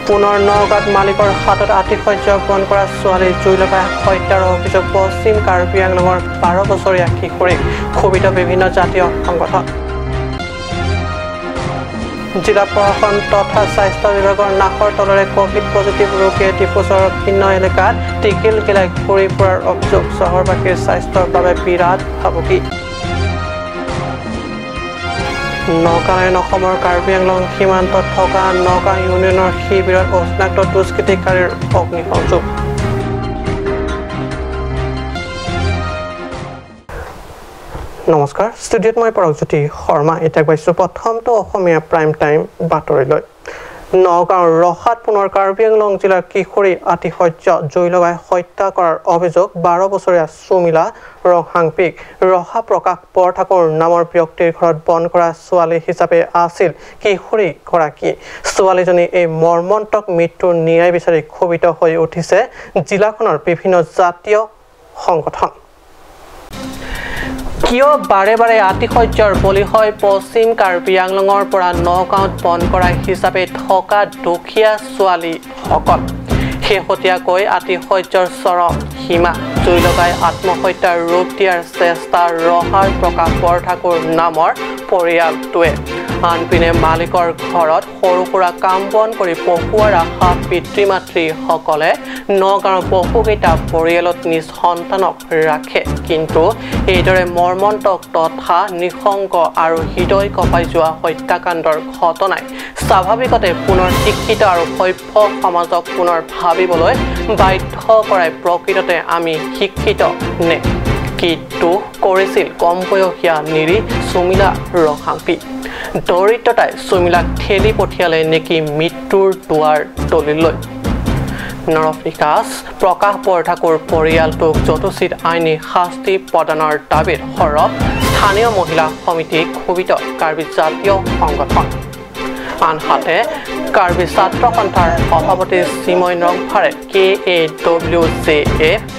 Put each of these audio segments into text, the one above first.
পুনৰ নগাঁৱত মালিকৰ হাতত আতিশয্য বন কৰা ছোৱালী জুই লগাই হত্যাৰ অভিযোগ পশ্চিম কাৰ্বি আংলঙৰ 12 বছৰীয়া কিশোৰীক ক্ষোভিত বিভিন্ন জাতীয় সংগঠন জিলা প্ৰশাসন তথা স্বাস্থ্য বিভাগৰ নাকৰ তলৰে কোভিড পজিটিভ ৰোগীয়ে ডিফুজৰ ভিন্ন এলেকাত টিকিল গিলাই ঘূৰি ফুৰাৰ অভিযোগ চহৰবাসীৰ স্বাস্থ্যৰ বাবে বিৰাট ভাবুকি নগাঁও অসমৰ কাৰ্বি আংলং সীমান্তত থকা নগাঁও ইউনিয়নৰ শিবিৰত অচিনাক্ত দুষ্কৃতিকাৰীৰ অগ্নিসংযোগ নমস্কাৰ ষ্টুডিঅ'ত মই পৰজ্যোতি শৰ্মা এতিয়া গৈছো প্ৰথমটো অসমীয়া প্ৰাইম টাইম বাতৰিলৈ নগাঁৱৰ ৰহাত পুনৰ কাৰ্বি আংলং জিলাৰ কিশোৰী আতিশয্য জুই লগাই হত্যা কৰাৰ অভিযোগ 12 বছৰীয়া সুমিলা ৰহাংপিক ৰহা প্ৰকাশ বৰঠাকুৰ নামৰ ব্যক্তিৰ ঘৰত বন কৰা ছোৱালী হিচাপে আছিল কিশোৰী গৰাকী ছোৱালীজনী এই মৰ্মন্তক মৃত্যুৰ ন্যায় বিচাৰি ক্ষোভিত হৈ উঠিছে জিলাখনৰ বিভিন্ন জাতীয় সংগঠন কিয় বাৰে বাৰে আতিশয্যৰ বলি হয় পশ্চিম কাৰ্বি আংলঙৰ পৰা নগাঁৱত বন কৰা হিচাপে থকা দুখীয়া ছোৱালীসকল শেহতীয়াকৈ আতিশয্যৰ চৰম সীমা জুই লগাই আত্মহত্যাৰ ৰূপ দিয়াৰ চেষ্টা ৰহাৰ প্ৰকাশ বৰঠাকুৰ নামৰ পৰিয়ালটোৱে আনপিনে মালিকৰ ঘৰত সৰু সুৰা কাম বন কৰি পঢ়ুৱাৰ আশা পিতৃ মাতৃসকলে নগাঁৱৰ বহুকেইটা পৰিয়ালত নিজ সন্তানক ৰাখে কিন্তু এইদৰে মৰ্মন্তক তথা নিঃসংগ আৰু হৃদয় কঁপাই যোৱা হত্যাকাণ্ডৰ ঘটনাই স্বাভাৱিকতে পুনৰ শিক্ষিত আৰু সভ্য সমাজক পুনৰ ভাবিবলৈ বাধ্য কৰাই প্ৰকৃততে আমি শিক্ষিত নে কি দুখ কৰিছিল কম বয়সীয়া নিৰীহ সুমিলা ৰহাংপি দৰিদ্ৰতাই সুমিলাক ঠেলি পঠিয়ালে নেকি মৃত্যুৰ দুৱাৰ দলিলৈ নৰফিকাছ প্ৰকাশ বৰঠাকুৰ পৰিয়ালটোক যথোচিত আইনী শাস্তি প্ৰদানৰ দাবীত সৰব স্থানীয় মহিলা সমিতি ক্ষোভিত কাৰ্বি জাতীয় সংগঠন আনহাতে কাৰ্বি ছাত্ৰ সন্থাৰ সভাপতি চিময় নংফাৰে KAWJF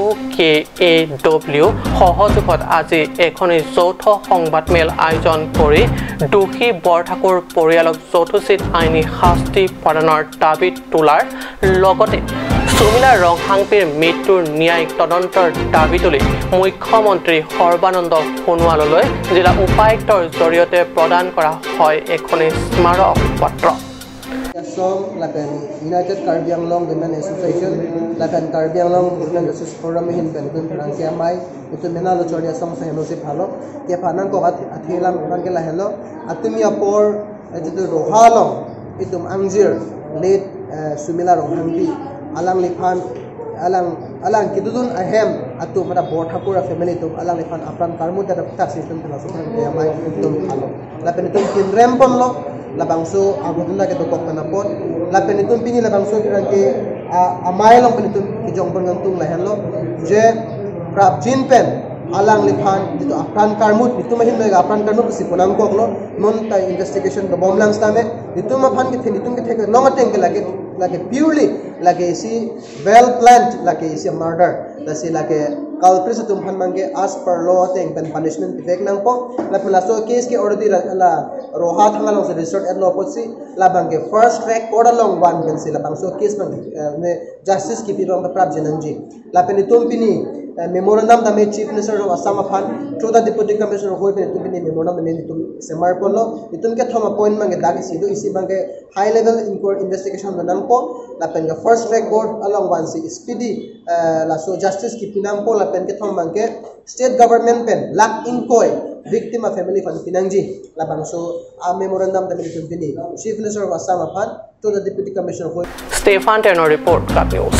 UKAW সহযোগত আজি এখনি যৌথ সংবাদমেল আয়োজন কৰি দোষী বৰঠাকুৰ পৰিয়ালক যথোচিত আইনী শাস্তি প্ৰদানৰ দাবীত তোলাৰ লগতে সুমিলা ৰহাংপিৰ মৃত্যুৰ ন্যায়িক তদন্তৰ দাবী তুলি মুখ্যমন্ত্ৰী সৰ্বানন্দ সোণোৱাললৈ জিলা উপায়ুক্তৰ জৰিয়তে প্ৰদান কৰা হয় এখনি স্মাৰক পত্ৰ Lakan United Karbi Anglong Women Association, Lakan Karbi Anglong Women Justice Forum hin Benton Frankia Mai, itu menalo choria song sa helo se phalo, ke phanan ko athilam kan ke la helo, atumi apor itu rohalong, itu angjir late Sumila Rohampi, alang liphan alang kidudun ahem atu mata Bordhapura family tu alang liphan apran karmu da tax system thela so Frankia Mai itu phalo, lapen itu kinrem pon lo labangso aguduna ke tokok panapot lapen itum pini labangso kirangke amai long penitum kijong pangantung lahello je prabjin pen alang liphan itu apran karmut itu mahin mega apran karmut si punang koklo non ta investigation do bomlang stame itu maphan ke thenitum ke thek nongateng ke lage purely lage si well planned lage si murder lasi lage culprits tum phan mangge as per law teng pen punishment effect nang po la pelaso case ke already la roha thangalong se resort at law potsi la bangge first track order long one pen si la bangso case bang ne justice ki pibam prap jenangji la pen tum pini memorandum da me chief minister of Assam Afan through the deputy commissioner hoi pen tum pini memorandum me tum semar polo itum ke thoma point mangge dagi sidu isi bangge high level investigation banang po la pen first track board along one si speedy la so justice ki pinam po la pen ke thom bangke state government pen lak in koi victim of family fan pinangji la bangso a memorandum da me tum pini chief minister of Assam Afan to the deputy commissioner hoi Stefan Tenor report Cut News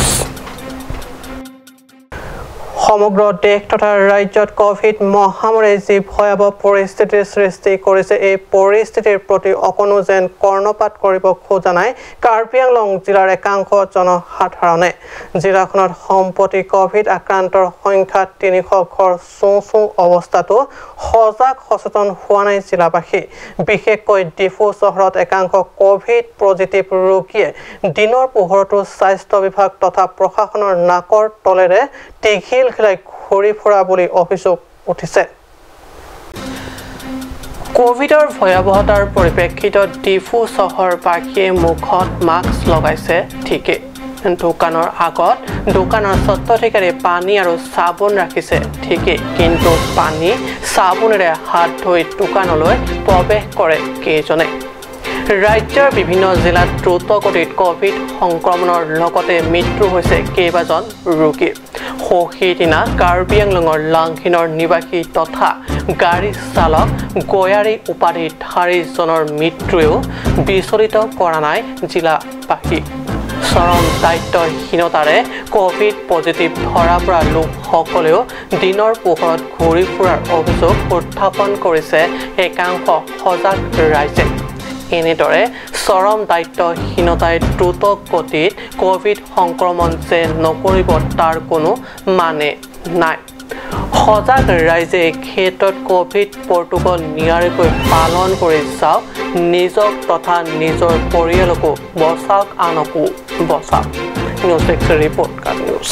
সমগ্ৰ দেশ তথা ৰাজ্যত Covid মহামাৰীয়ে যি ভয়াবহ পৰিস্থিতিৰ সৃষ্টি কৰিছে এই পৰিস্থিতিৰ প্ৰতি অকণো যেন কৰ্ণপাত কৰিব খোজা নাই কাৰ্বি আংলং জিলাৰ একাংশ জনসাধাৰণে জিলাখনত সম্প্ৰতি কোভিড আক্ৰান্তৰ সংখ্যা 300 ঘৰ চোঁ অৱস্থাতো সজাগ সচেতন হোৱা নাই জিলাবাসী বিশেষকৈ ডিফু চহৰত একাংশ কোভিড পজিটিভ ৰোগীয়ে দিনৰ পোহৰতো স্বাস্থ্য বিভাগ তথা প্ৰশাসনৰ নাকৰ তলেৰে টিঘিল ঘূৰি ফুৰা বুলি অভিযোগ উঠিছে কোভিডৰ ভয়াৱহতাৰ পৰিপ্ৰেক্ষিতত ডিফু চহৰবাসীয়ে মুখত মাস্ক লগাইছে ঠিকেই দোকানৰ আগত দোকানৰ স্বত্বাধিকাৰী পানী আৰু চাবোন ৰাখিছে ঠিকেই কিন্তু পানী চাবোনেৰে হাত ধুই দোকানলৈ প্ৰৱেশ কৰে কেইজনে ৰাজ্যৰ বিভিন্ন জিলাত দ্ৰুতগতিত কোভিড সংক্ৰমণৰ লগতে মৃত্যু হৈছে কেইবাজন ৰোগীৰ সেইদিনা কাৰ্বি আংলঙৰ লাংখিনৰ নিবাসী তথা গাড়ী চালক গয়াৰী উপাধিধাৰীজনৰ মৃত্যুৱেও বিচলিত কৰা নাই জিলাবাসী চৰম দায়িত্বহীনতাৰে কোভিড পজিটিভ ধৰা পৰা লোকসকলেও দিনৰ পোহৰত ঘূৰি ফুৰাৰ অভিযোগ উত্থাপন কৰিছে একাংশ সজাগ ৰাইজে এনেদৰে চৰম দায়িত্বহীনতাই দ্ৰুত গতিত কোভিড সংক্ৰমণ যে নকৰিব তাৰ কোনো মানে নাই সজাগ ৰাইজে ক্ষেত্ৰত কোভিড প্ৰটোকল নিয়াৰিকৈ পালন কৰি যাওক নিজক তথা নিজৰ পৰিয়ালকো বচাওক আনকো বচাওক news desk report card news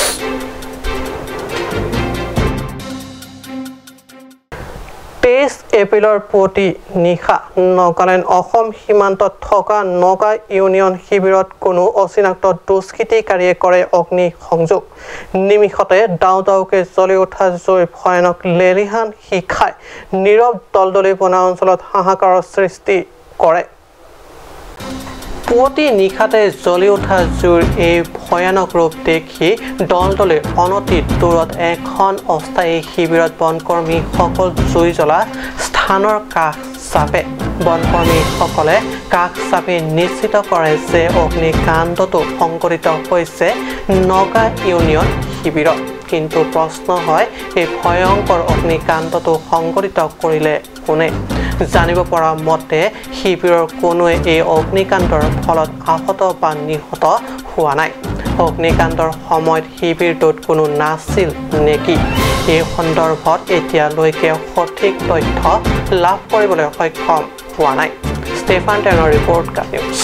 23 এপ্ৰিলৰ পুৱতি নিশা নগালেণ্ড অসম সীমান্তত থকা নগা ইউনিয়ন শিবিৰত কোনো অচিনাক্ত দুষ্কৃতিকাৰীয়ে কৰে অগ্নি সংযোগ নিমিষতে দাও দাওকে জ্বলি উঠা জুইৰ ভয়ানক লেলিহান শিখাই নীৰৱ দলদলি বনা অঞ্চলত হাহাকাৰৰ সৃষ্টি কৰে পুৱতি নিশাতে জ্বলি উঠা জুইৰ এই ভয়ানক ৰূপ দেখি দলদলে অনতি দূৰত এখন অস্থায়ী শিবিৰত বনকৰ্মীসকল জুই জ্বলা স্থানৰ কাষ চাপে বনকৰ্মীসকলে কাষ চাপি নিশ্চিত কৰে যে অগ্নিকাণ্ডটো সংঘটিত হৈছে নগা ইউনিয়ন শিবিৰত কিন্তু প্ৰশ্ন হয় এই ভয়ংকৰ অগ্নিকাণ্ডটো সংঘটিত কৰিলে কোনে জানিব পৰা মতে শিবিৰৰ কোনোৱে এই অগ্নিকাণ্ডৰ ফলত আহত বা নিহত হোৱা নাই অগ্নিকাণ্ডৰ সময়ত শিবিৰটোত কোনো নাছিল নেকি এই সন্দৰ্ভত এতিয়ালৈকে সঠিক তথ্য লাভ কৰিবলৈ সক্ষম হোৱা নাই ষ্টেফান টেনৰ ৰিপৰ্ট কাৰ্ড নিউজ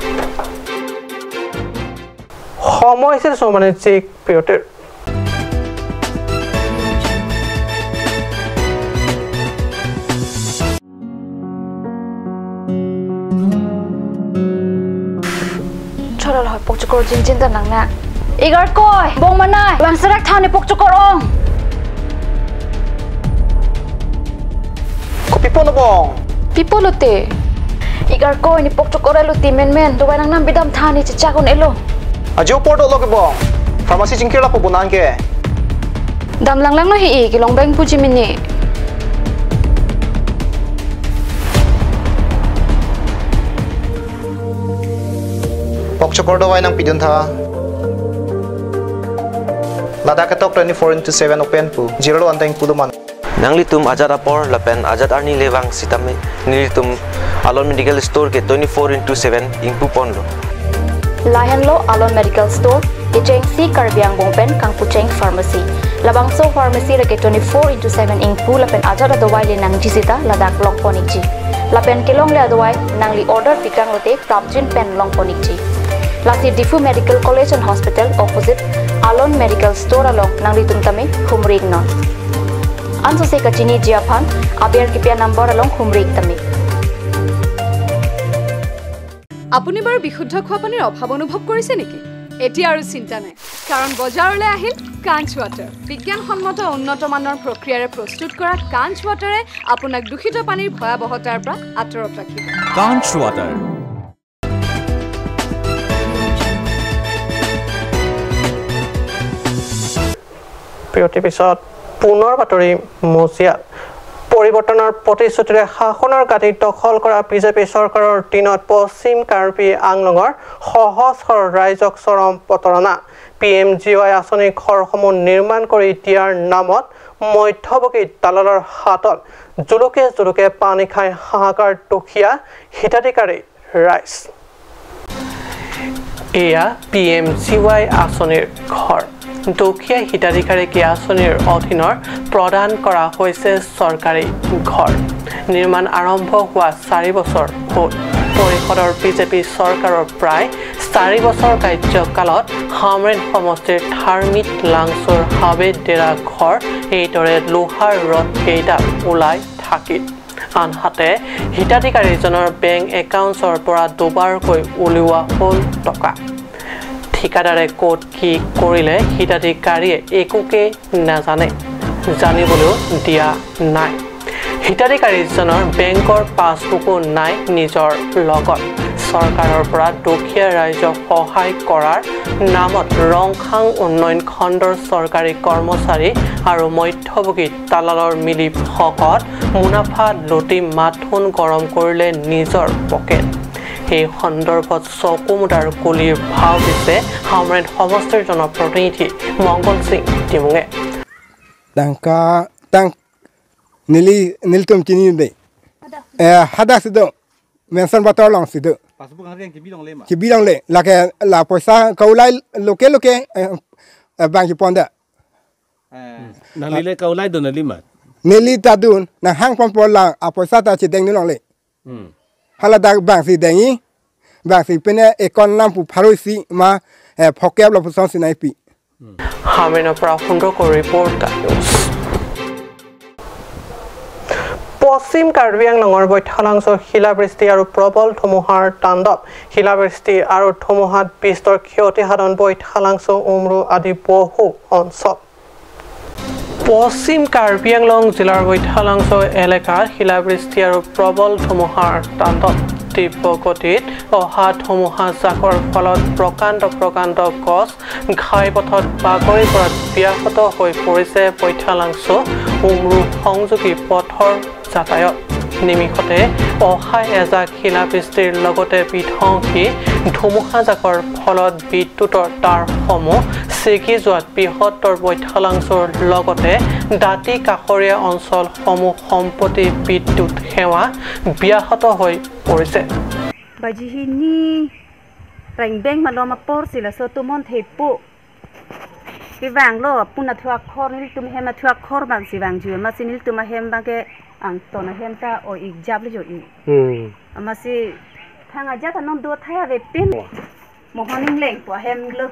সময় হৈছে সমানিক পিয়টেৰ Pokcukor jinjin dan nangna. Igar koi, bong manai, bang serak thane pokcukor ong. Ko pipo no bong. Pipo lote. Igar koi ni pokcukor lote men doy nang nam bidam thane chichakon elo. Ajo porto lo ke bong. Pharmacy jingkir la po bunan ke. Dam lang no hi ki long bang puji mini. Pokcukor dawai nang pidun tha Lada ketok 24/7 open pu jiro anteng puduman nangli tum ajat apor lapen ajat arni lewang sitame nili tum alon medical store ke 24/7 ingpu ponlo Lahan lo alon medical store icheng si karbiang bongpen kang pucheng pharmacy labang so pharmacy re ke 24/7 ingpu lapen ajat adawai le nang jisita ladak long poniji lapen kelong le adawai nangli order pikang lote prapjin pen long poniji Lasi Difu Medical College and Hospital opposite Alon Medical Store along nang litum tame humrig non. Anso se kachini jiaphan abiar kipia number along humrig tame. আপুনি বাৰু বিশুদ্ধ খোৱা পানীৰ অভাৱ অনুভৱ কৰিছে নেকি এতিয়া আৰু চিন্তা নাই কাৰণ বজাৰলৈ আহিল কাঞ্চ ৱাটাৰ বিজ্ঞানসন্মত উন্নত মানৰ প্ৰক্ৰিয়াৰে প্ৰস্তুত কৰা কাঞ্চ ৱাটাৰে আপোনাক দূষিত পানীৰ ভয়াৱহতাৰ পৰা আঁতৰত ৰাখিব কাঞ্চ ৱাটাৰ বিৰতিৰ পিছত পুনৰ বাতৰি মজিয়াত পৰিৱৰ্তনৰ প্ৰতিশ্ৰুতিৰে শাসনৰ গাদী দখল কৰা বিজেপি চৰকাৰৰ দিনত পশ্চিম কাৰ্বি আংলঙৰ সহজ সৰল ৰাইজক চৰম প্ৰতাৰণা PMGY আঁচনিৰ ঘৰসমূহ নিৰ্মাণ কৰি দিয়াৰ নামত মধ্যভোগী দালালৰ হাতত জুলুকে পানী খাই হাহাকাৰ দুখীয়া হিতাধিকাৰী ৰাইজ এয়া PMGY আঁচনিৰ ঘৰ দুখীয়া হিতাধিকাৰীক এই আঁচনিৰ অধীনৰ প্ৰদান কৰা হৈছে চৰকাৰী ঘৰ নিৰ্মাণ আৰম্ভ হোৱা 4 বছৰ হ'ল পৰিষদৰ বিজেপি চৰকাৰৰ প্ৰায় 4 বছৰ কাৰ্যকালত হামৰেন সমষ্টিৰ ধাৰ্মিক লাংচুৰ হাবে ডেৰা ঘৰ এইদৰে লোহাৰ ৰথ কেইডাল ওলাই থাকিল আনহাতে হিতাধিকাৰীজনৰ বেংক একাউণ্টছৰ পৰা দুবাৰকৈ উলিওৱা হ'ল টকা ঠিকাদাৰে ক'ত কি কৰিলে হিতাধিকাৰীয়ে একোকে নাজানে জানিবলৈও দিয়া নাই হিতাধিকাৰীজনৰ বেংকৰ পাছবুকো নাই নিজৰ লগত চৰকাৰৰ পৰা দুখীয়া ৰাইজক সহায় কৰাৰ নামত ৰংখাং উন্নয়ন খণ্ডৰ চৰকাৰী কৰ্মচাৰী আৰু মধ্যভোগী তালালৰ মিলি ভকত মুনাফা লুটি মাথোন গৰম কৰিলে নিজৰ পকেট এই সন্দৰ্ভত চকুমুদাৰ কুলিৰ ভাও দিছে হামৰেন সমষ্টিৰ জনপ্ৰতিনিধি মংগল Singh টিমুঙে niltum chini be hada sido mention batar long sido pasbuk harian ki bilang le la poisa kaulai loke bank ki ponda nalile kaulai do nalima nili tadun na hang pon pola a poisa ta chi deng ni long le hala da bank si dengi bank si pene ekon nam pu pharoisi ma phokep lo puson sinai pi hamena pra fundo ko report ka পশ্চিম কাৰ্বি আংলঙৰ বৈঠালাংশৰ শিলাবৃষ্টি আৰু প্ৰবল ধুমুহাৰ তাণ্ডৱ শিলাবৃষ্টি আৰু ধুমুহাত বিস্তৰ ক্ষতি সাধন বৈঠালাংশ উমৰু আদি বহু অঞ্চল পশ্চিম কাৰ্বি আংলং জিলাৰ বৈঠালাংশ এলেকাৰ শিলাবৃষ্টি আৰু প্ৰবল ধুমুহাৰ তাণ্ডৱ তীব্ৰ গতিত অহা ধুমুহা জাকৰ ফলত প্ৰকাণ্ড গছ ঘাইপথত বাগৰি পৰাত ব্যাহত হৈ পৰিছে বৈঠালাংশ উমৰু সংযোগী পথৰ যাতায়াত নিমিষতে অহাই এজাক শিলাবৃষ্টিৰ লগতে বিধ্বংসী ধুমুহাজাকৰ ফলত বিদ্যুতৰ তাঁৰসমূহ ছিগি যোৱাত বৃহত্তৰ বৈঠালাংশৰ লগতে দাঁতি কাষৰীয়া অঞ্চলসমূহ সম্পত্তি বিদ্যুৎ সেৱা ব্যাহত হৈ পৰিছে বাজিহিনি ৰাইংবেং মালমা পৰছিলা সতুমন থেপু কিবাংলো পুনা থুৱা খৰ নিল তুমি হেমা থুৱা খৰ বাংছি বাংজি মাছিনিল তুমা হেম বাগে ang tona hemta o igjabli jo I amasi thanga jata non do thaya ve pin mohoning leng po hem glo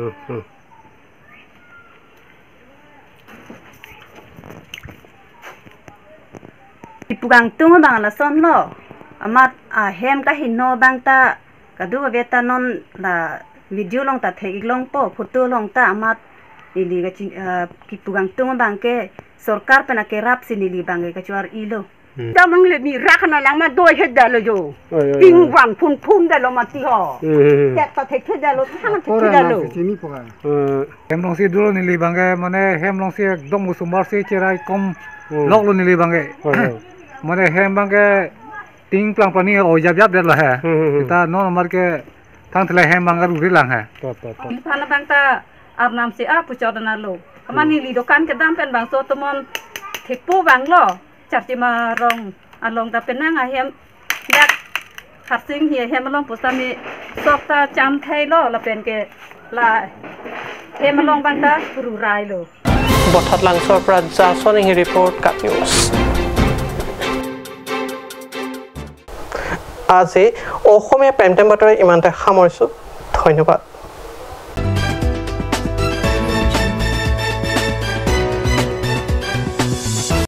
ipugang tunga bang la son lo amat a hem ka hinno bang ta kadu beta non la video long ta thegi long po photo long ta amat ili ga kipugang tunga bang ke सरकार पे ना के राप से नीली बांगे कचवार इलो तमंग ले मी राखना लांग मा दो हे दालो जो पिंग वान फुन दालो माती हो ते त थे दालो थांग थे दालो चिनी पगा हेमलong से दुरो नीली बांगे माने हेमलong से एकदम उसुमार से चेराई कम loklo नीली बांगे माने हेम बांगे टिंग प्लांग पानी ओ जाब देला है ता नो नंबर के थांग थले हेम बांगा रुरी लांग है फाना बांगता आप नाम से आप पुचोदना लो Mani li dokan ke dam pen bang so tomon thekpu bang lo chapti ma rong along ta penang a hem dak khatsing hi hem long posami sokta cham thai lo la pen ke la hem long bang ta ru rai lo বঠাত লাংছৰ পৰা জাছনি report কাট news আজি অসমীয়া প্ৰেম time বাতৰি ইমানতে সামৰিছোঁ ধন্যবাদ